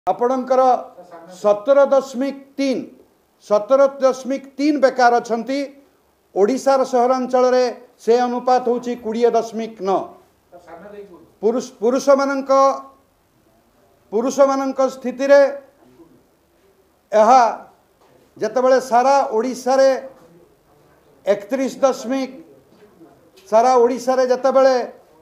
आपणकर 17.3 बेकार अच्छा ओडिशार सहरांचल से अनुपात हूँ 20.9 पुरुष मानक स्थिति रे जितेबाला सारा ओडिशा रे 31 दशमिक सारा ओडिशा रे जितेबाला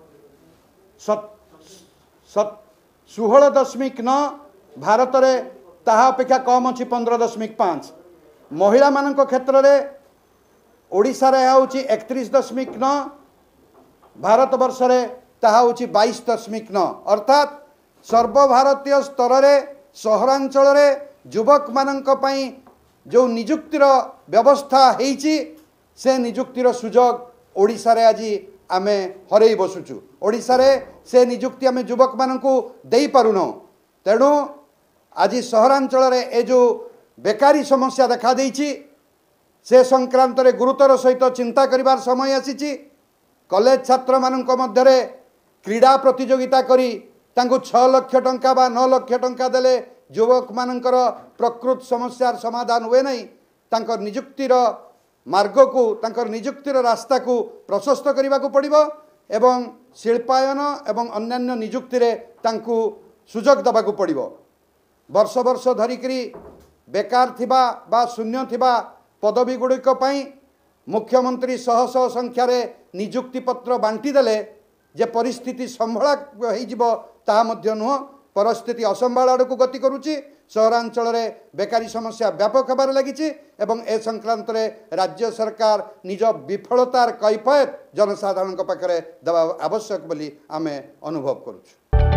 16.9 भारत रे ताहा अपेक्षा कम अच्छी 15.5 महिला मानक क्षेत्र रे ओडिशा रे होची 31.9 भारत वर्ष रे ताहा होची 22.9 अर्थात सर्वभारतीय स्तर रे सहरांचल रे युवक मानक पई जो नियुक्तिर व्यवस्था हेची से नियुक्तिर सुजोग ओडिशा रे आज आमे हरई बसुचु। ओडिशा रे से नियुक्ति आमे युवक मानकू देई पारुनो। तेणु आज सहरांचल रे ए जो बेकारी समस्या देखा देइछि से संक्रांत रे गुरुतर सहित चिंता करिवार समय आसीछि। कॉलेज छात्र मानक मध्य रे क्रीड़ा प्रतियोगिता करी तांको 6 लाख टंका बा 9 लाख टंका देले युवक मानकर प्रकृत समस्यार समाधान हुए नहीं। तांकर नियुक्तिर मार्ग को तांकर नियुक्तिर रास्ता को प्रशस्त करने को पड़िबो एवं शिल्पायन एवं अन्यान्य नियुक्ति रे तांको सुजोग दबा को पड़िबो। वर्ष वर्ष धरिकरी बेकार थिबा बा शून्य थिबा पदवी गुड़िक पई मुख्यमंत्री शह शह संख्यार नियुक्ति पत्र बांटी देले जे परिस्थिति संभाला हो ताहा मध्य नुह परिस्थिति असंभाल आड़ को गति करुच्ची। सहरांचल रे बेकारी समस्या व्यापक होबार लगी एवं ए संक्रांत रे राज्य सरकार निज विफलतार कैफियत जनसाधारण पाखे देवा आवश्यक बोली आमे अनुभव करुछु।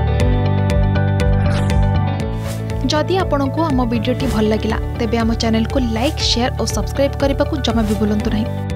जदि आपंक आम भिडी भल लगा तेब आम चैनल को लाइक शेयर और सब्सक्राइब करने को जमा भी भूलु नहीं।